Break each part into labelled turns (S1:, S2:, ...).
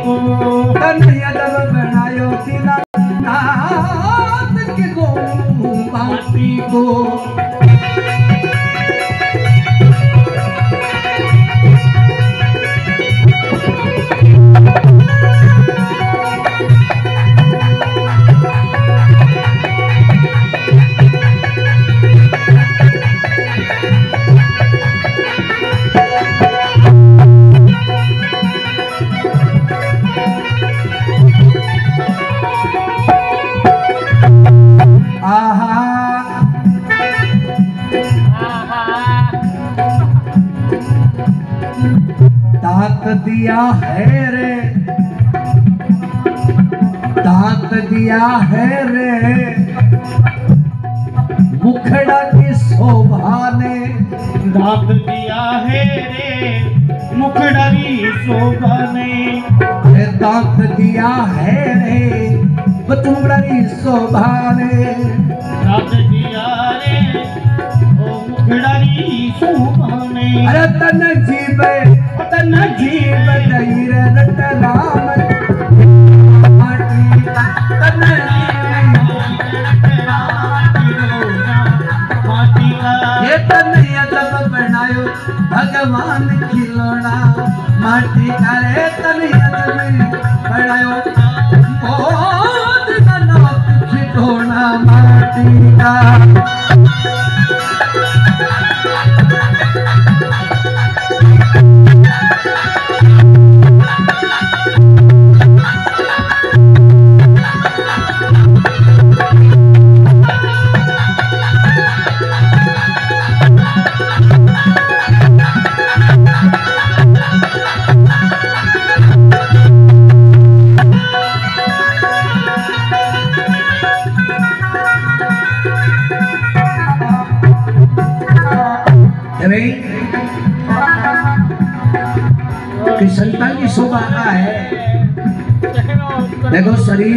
S1: कन्हैया जब बनायो दीनानाथ के गोलू माटी को दांत दिया है रे, दांत दिया है रे, मुखड़ा की शोभा ने।
S2: दांत दिया है रे, मुखड़ा की शोभा ने।
S1: अरे दांत दिया है रे, मुखड़ा की शोभा ने।
S2: दांत दिया रे, ओ मुखड़ा की शोभा ने।
S1: अरे तन जीव दई रे रट राम माटी का तन
S2: माटी का।
S1: ये तनैया जब बनायो भगवान खिलौना माटी का रे तनैया जब बनायो बहुत नाथ खिलौना माटी का। कि संतान की शोभा का है। देखो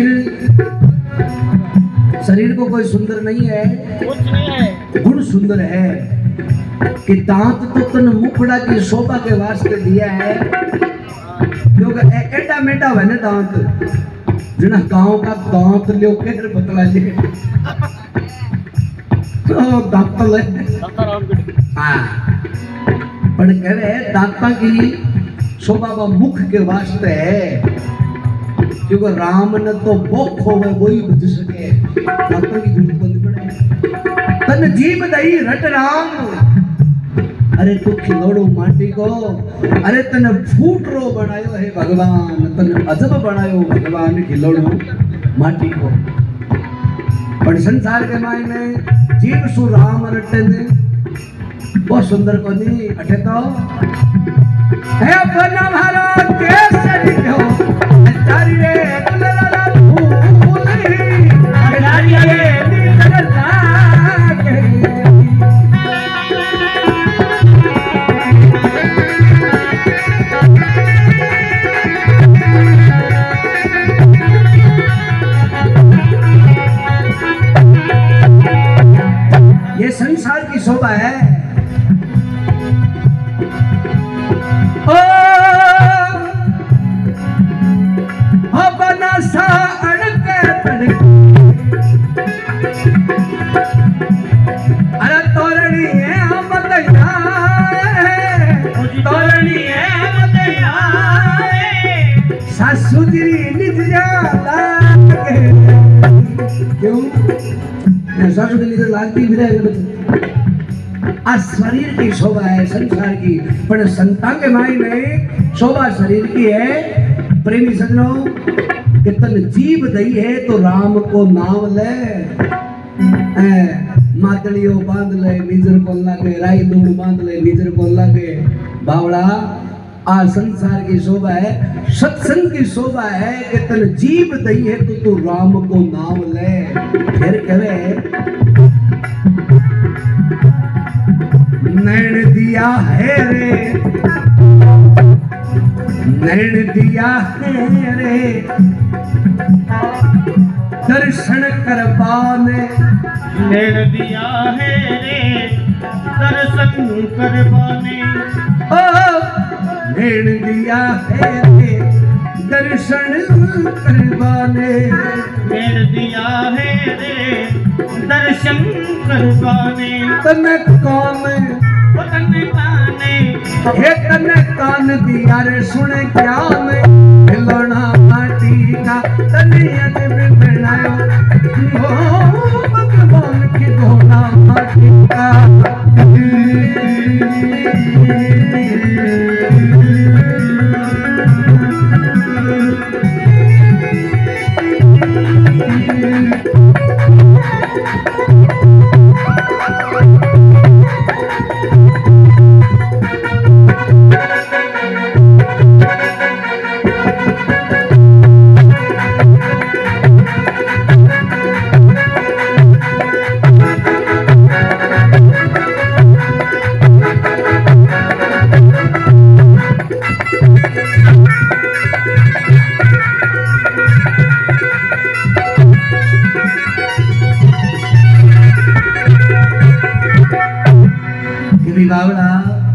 S1: शरीर को कोई सुंदर नहीं है,
S2: कुछ नहीं है,
S1: गुण सुंदर है कि दांत तो तन मुखड़ा की शोभा के वास्ते दिया है। क्योंकि एटा मेटा है ना दांत जना गांव का दांत लियो के बतला ले तो दांत ले हाँ पर कह रहे दांता की शोभा का मुख के वास्ते है। क्योंकि राम ने तो बोख हो गए वही बुझ सके, दांतों की जरूरत बंद पड़े। तन जीव दई रट राम, अरे तू खिलौड़ो माटी को, अरे तन फूट रो बनायो है भगवान, तन अजब बनायो भगवान खिलौड़ो माटी को। पर संसार के मायने जीव सु राम रटे ने बहुत सुंदर को नहीं अठे तो है अपना भारत केसरी हो तारी रे दुलरा फूली नारी रे नीलला के। ये संसार की शोभा है। अरे तोरणी है हम बताया, तोरणी है हम बताया, सासू जी निज लागे। क्यों सासू जी निज लागती भी रहे। आज शरीर की शोभा है संसार की, पर संता के माई में शोभा शरीर की है। प्रेमी सजनों कि तन जीव दई है तो राम को नाम ले, मातड़ियों बांध ले निजर को लागे, राई दूड़ बांध ले निजर को लागे। बावड़ा आ संसार की शोभा है, सत्संग की शोभा है कि तन जीव दई है तो तू राम को नाम ले। फिर कहे नैन दिया है रे, नैन दिया है रे, दर्शन कर पाने।
S2: नैन दिया है रे, दर्शन कर पाने।
S1: ओ नैन दिया है रे, दर्शन करवाने
S2: मेल दिया है रे दर्शन करवाने
S1: तन कौन
S2: तन काने
S1: हे तन कान दिया रे सुने क्या में खिलौना माटी का तनियत में बनायो ओ भगवान खिलौना माटी का बावड़ा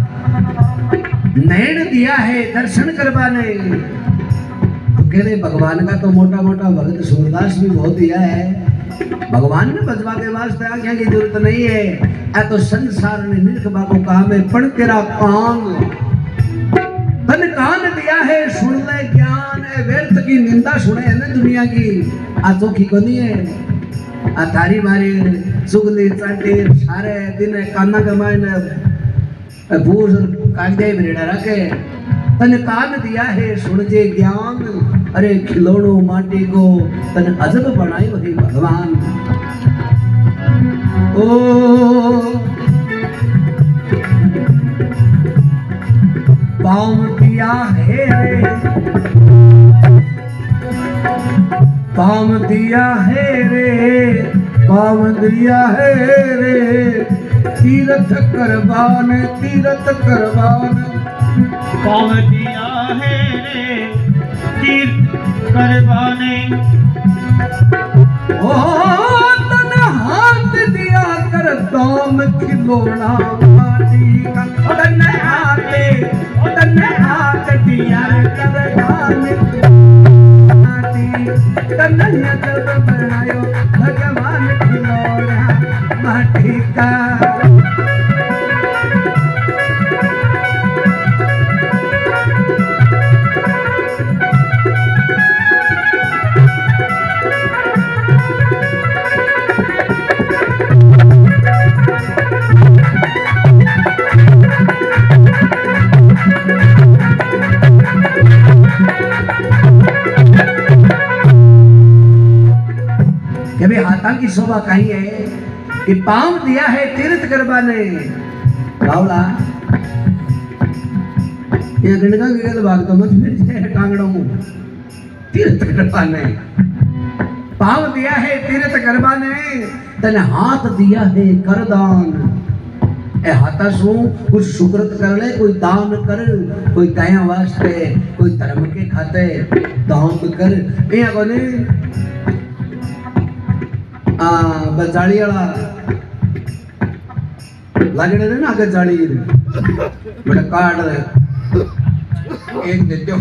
S1: नैन दिया है दर्शन करवाने तो कह रहे भगवान का तो मोटा मोटा भगत सूरदास भी बहुत दिया है भगवान ने बजवा के वास्ते आज्ञा की जरूरत नहीं है ऐ तो संसार ने निरखबा को काम है पण तेरा कान तन कान दिया है सुन ले ज्ञान है व्यर्थ की निंदा सुने है ना दुनिया की आ चौकी को नहीं है आ थारी मारी चुगली चाटी सारे दिन काना कमाए भूस कागजाई भरेड़ा रखे तन कान दिया है सुन जे ज्ञान अरे खिलौनो माटी को तन अजब बनाई वही भगवान ओ पाँव दिया है रे पाँव दिया है रे पाँव दिया है रे तीर्थ करवान
S2: पाँव दिया है रे तीर्थ करवाने
S1: ओ तन हाथ दिया कर दाम खिलौना माटी का तन हाथ दिया कर दाम माटी तन जब बनायो भगवान खिलौना माटी का हाथा की शोभा कही है कि पाँव दिया है तीर्थ करवाने बावला ये गणगा के गल भाग तो मत फिर जाए टांगड़ों में तीर्थ करवाने पाँव दिया है तीर्थ करवाने तने हाथ दिया है करदान ए हाथा सु कुछ सुकृत कर ले कोई दान कर कोई दया वास्ते कोई धर्म के खाते दान कर ये कोने बजाड़ी वाला लगने दे ना आगे जाड़ी बेटा कार्ड एक दे दो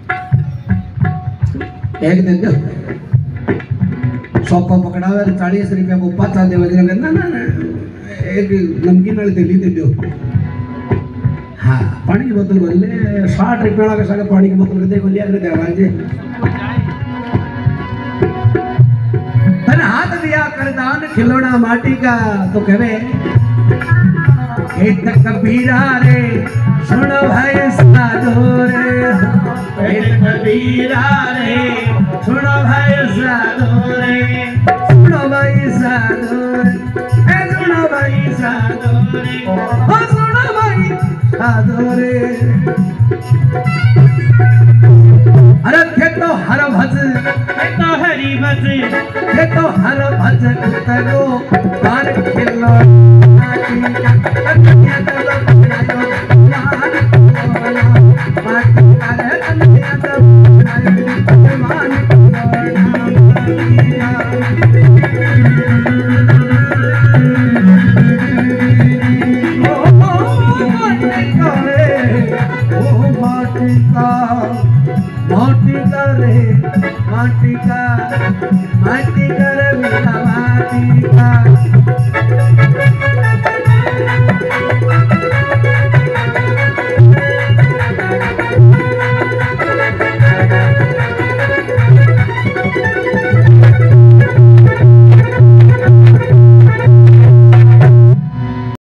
S1: 100 को पकड़ा हुआ 40 रुपया को 5 दे वजह ना ना एक नमकीन वाली थैली दे दो हाँ पानी की बोतल बोल ले 60 रुपया वाला के साथ पानी की बोतल दे बोलिए अगले दे हाथ दिया करदान खिलौना माटी का तो कहे एक कबीरा रे सुनो भाई साधो रे एक कबीरा रे सुनो भाई साधो रे सुनो भाई साधो रे सुनो भाई साधो रे हो सुनो भाई साधो रे अरे थे तो हर भज
S2: तो हरी भज
S1: थे तो हर भज तरो बार खिलो माटी का कन्या तलो बनायो माटी का रे कन्या तलो बनायो मान माटी का माटी का माटी कर